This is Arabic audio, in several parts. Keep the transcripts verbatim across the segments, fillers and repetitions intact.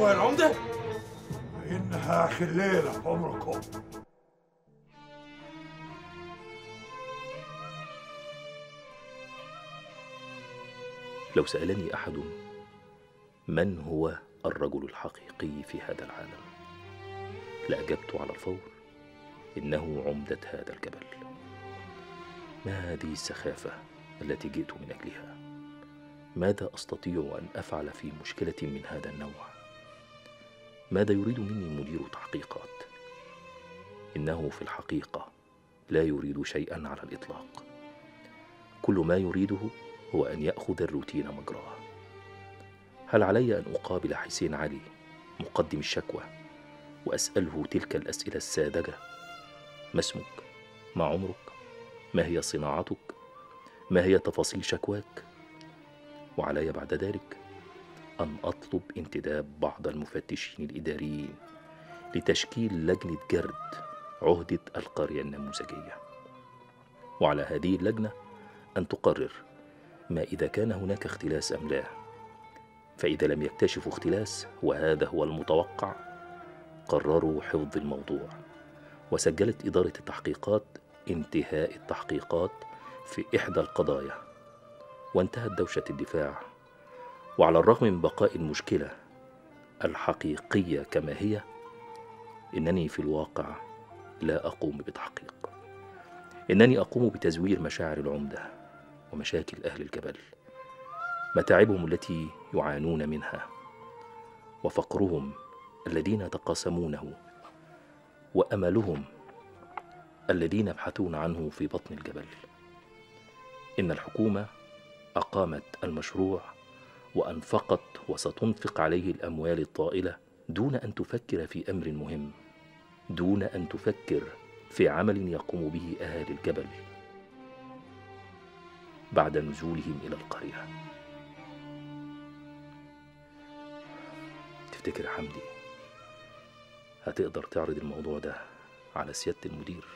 ابويا العمده؟ انها اخر ليله في عمركم. لو سألني أحد من هو الرجل الحقيقي في هذا العالم لأجبت على الفور إنه عمدة هذا الجبل. ما هذه السخافة التي جئت من أجلها؟ ماذا أستطيع أن أفعل في مشكلة من هذا النوع؟ ماذا يريد مني مدير تحقيقات؟ إنه في الحقيقة لا يريد شيئا على الإطلاق. كل ما يريده هو أن يأخذ الروتين مجراه. هل علي أن أقابل حسين علي مقدم الشكوى وأسأله تلك الأسئلة الساذجة؟ ما اسمك؟ ما عمرك؟ ما هي صناعتك؟ ما هي تفاصيل شكواك؟ وعلي بعد ذلك أن أطلب انتداب بعض المفتشين الإداريين لتشكيل لجنة جرد عهدة القرية النموذجية، وعلى هذه اللجنة أن تقرر ما إذا كان هناك اختلاس أم لا. فإذا لم يكتشفوا اختلاس، وهذا هو المتوقع، قرروا حفظ الموضوع، وسجلت إدارة التحقيقات انتهاء التحقيقات في إحدى القضايا، وانتهت دوشة الدفاع. وعلى الرغم من بقاء المشكلة الحقيقية كما هي، إنني في الواقع لا أقوم بتحقيق، إنني أقوم بتزوير مشاعر العمدة ومشاكل أهل الجبل، متاعبهم التي يعانون منها، وفقرهم الذين يتقاسمونه، وأملهم الذين يبحثون عنه في بطن الجبل. إن الحكومة أقامت المشروع وأنفقت وستنفق عليه الأموال الطائلة دون أن تفكر في أمر مهم، دون أن تفكر في عمل يقوم به أهل الجبل بعد نزولهم إلى القرية. تفتكر يا حمدي هتقدر تعرض الموضوع ده على سيادة المدير؟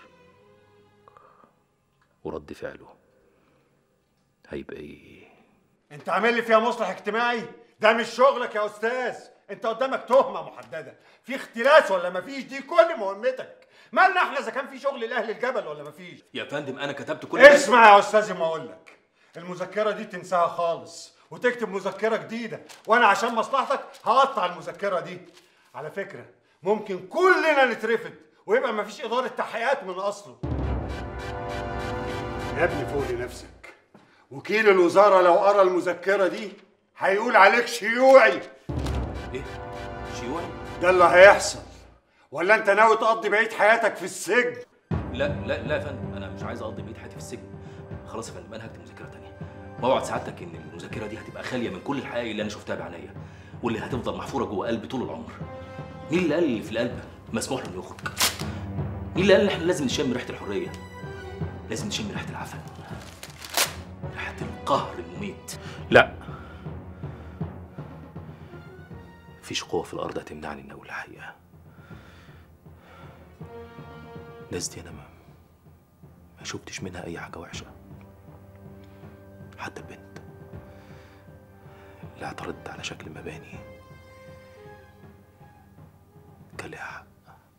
ورد فعله هيبقى ايه؟ انت عامل لي فيها مصلح اجتماعي؟ ده مش شغلك يا استاذ. انت قدامك تهمه محدده، في اختلاس ولا مفيش، دي كل مهمتك. مالنا احنا اذا كان في شغل لاهل الجبل ولا مفيش؟ يا فندم انا كتبت كل اسمع يا استاذ، ما اقول لك المذكره دي تنساها خالص وتكتب مذكره جديده، وانا عشان مصلحتك هقطع المذكره دي. على فكره ممكن كلنا نترفد ويبقى مفيش اداره تحقيقات من اصله. يا ابني فوق لنفسك، وكيل الوزاره لو قرا المذكره دي هيقول عليك شيوعي. ايه شيوعي؟ ده اللي هيحصل. ولا انت ناوي تقضي بقيه حياتك في السجن؟ لا لا لا يا فندم، انا مش عايز اقضي بقيه حياتي في السجن. خلاص يا فندم انا هكتب مذكره تانية. بوعد سعادتك ان المذكره دي هتبقى خاليه من كل الحقائق اللي انا شفتها بعينيا، واللي هتفضل محفوره جوه قلبي طول العمر. مين اللي قال اللي في القلب مسموح له انه يخرج؟ مين اللي قال ان احنا لازم نشم ريحه الحريه؟ لازم نشم ريحه العفن، ريحه القهر المميت. لا، مفيش قوة في الأرض هتمنعني إني أقول الحقيقة. الناس دي أنا ما ما شفتش منها أي حاجة وحشة. حتى البنت اللي اعترضت على شكل مباني كان ليها حق،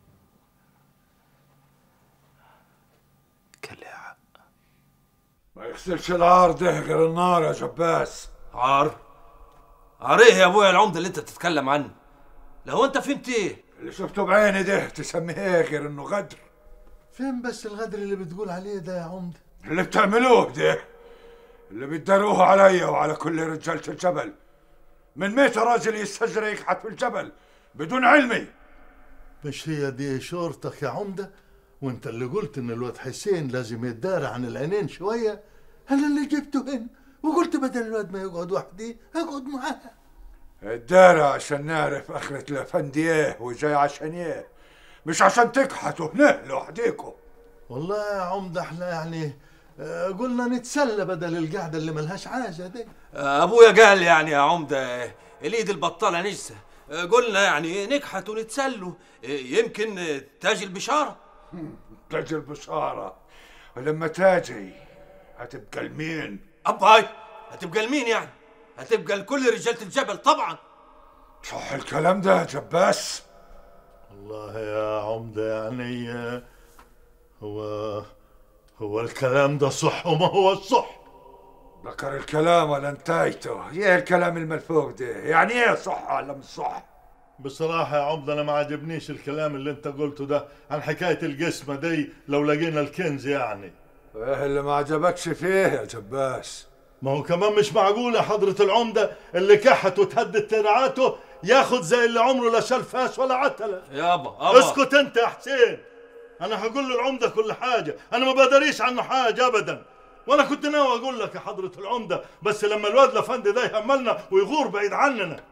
كان ليها حق. ما يغسلش العار ده غير النار يا جباس. عار؟ عار ايه يا ابويا العمده اللي انت بتتكلم عنه؟ لو انت فهمت ايه؟ اللي شفته بعيني ده تسميه ايه غير انه غدر؟ فين بس الغدر اللي بتقول عليه ده يا عمده؟ اللي بتعملوه ده، اللي بتداروه عليا وعلى كل رجالة الجبل. من ميت راجل يستجري يكحت في الجبل بدون علمي. مش هي دي شورتك يا عمده؟ وانت اللي قلت ان الواد حسين لازم يتدارى عن العينين شويه. انا اللي جبته هنا وقلت بدل الواد ما يقعد وحدي اقعد معاه. الدارة عشان نعرف اخرة الافندي ايه وجاي عشان ايه، مش عشان تكحتوا هنا لوحديكوا. والله يا عمده احنا يعني آه قلنا نتسلى بدل القعده اللي ملهاش حاجه دي. ابويا قال يعني يا عمده اليد البطاله نجسه، قلنا يعني نكحت ونتسلوا، يمكن تاجي البشاره. تاجي البشاره، ولما تاجي هتبقى لمين؟ اباي هتبقى لمين يعني؟ هتبقى لكل رجاله الجبل طبعا. صح الكلام ده يا جباس؟ والله يا عمدة يعني هو هو الكلام ده صح وما هو الصح. ذكر الكلام ولا انتهيته؟ ايه الكلام الملفوق ده؟ يعني ايه صح ولا مش صح؟ بصراحة يا عمدة أنا ما عجبنيش الكلام اللي أنت قلته ده عن حكاية القسمة دي لو لقينا الكنز يعني. ايه اللي ما عجبكش فيه يا جباس؟ ما هو كمان مش معقول يا حضرة العمدة اللي كحت وتهدد ترعاته ياخد زي اللي عمره لا شال فاس ولا عتلة. يابا يابا اسكت أنت يا حسين، أنا هقول للعمدة كل حاجة، أنا ما بدريش عنه حاجة أبدا. وأنا كنت ناوي أقول لك يا حضرة العمدة بس لما الواد الأفندي ده يهملنا ويغور بعيد عننا.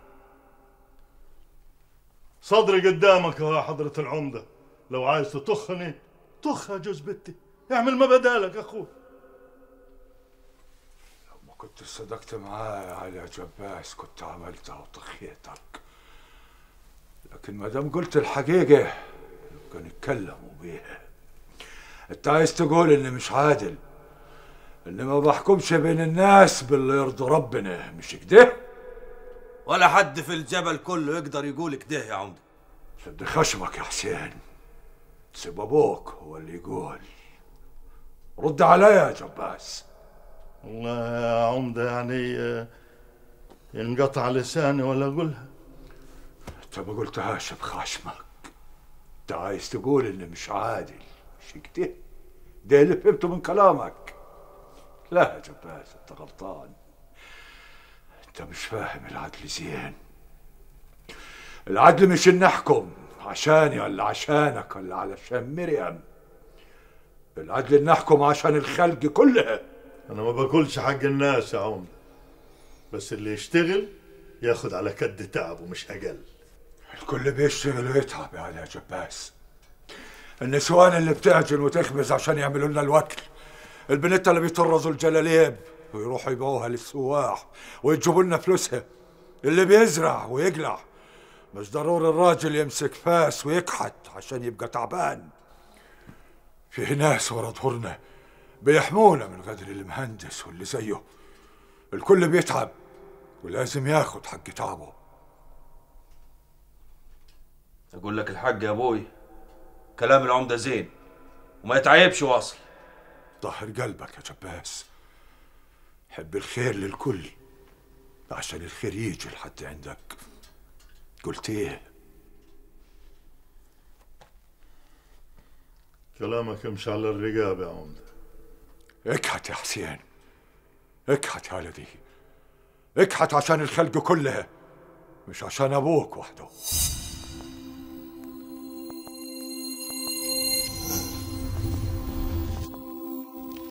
صدري قدامك يا حضرة العمدة، لو عايز تطخني طخ يا جوز بنتي، اعمل ما بدالك أخوي. لو ما كنت صدقت معايا علي يا جباس كنت عملتها وطخيتك، لكن ما دام قلت الحقيقة يبقى نتكلموا بيها. انت عايز تقول اني مش عادل، اني ما بحكمش بين الناس باللي يرضي ربنا، مش كده؟ ولا حد في الجبل كله يقدر يقول كده يا عمدة. شد خشمك يا حسين، سيب ابوك هو اللي يقول. رد عليا يا جباس. والله يا عمدة يعني ينقطع لساني ولا أقولها. انت ما قلتهاش بخشمك، انت عايز تقول اني مش عادل، مش كده؟ ده اللي فهمته من كلامك. لا يا جباس انت غلطان، انت مش فاهم العدل زين. العدل مش ان نحكم عشاني ولا عشانك ولا علشان مريم، العدل ان نحكم عشان الخلق كلها. أنا ما باكلش حق الناس يا عمدة، بس اللي يشتغل ياخد على كد تعبه مش أقل. الكل بيشتغل ويتعب يا علي يا جباس. النسوان اللي بتعجن وتخبز عشان يعملوا لنا الوكل، البنات اللي بيطرزوا الجلاليب ويروحوا يبيعوها للسواح ويجيبوا لنا فلوسها، اللي بيزرع ويقلع. مش ضروري الراجل يمسك فاس ويكحت عشان يبقى تعبان. فيه ناس ورا ظهرنا بيحمونا من غدر المهندس واللي زيه. الكل بيتعب ولازم ياخد حق تعبه. اقول لك الحق يا ابوي، كلام العمدة زين وما يتعيبش واصل. طهر قلبك يا جباس، حب الخير للكل عشان الخير يجي لحد عندك. قلت ايه؟ كلامك يمشي على الرقاب يا عمدة. اكحت يا حسين، اكحت يا ولدي، اكحت عشان الخلق كلها مش عشان ابوك وحده.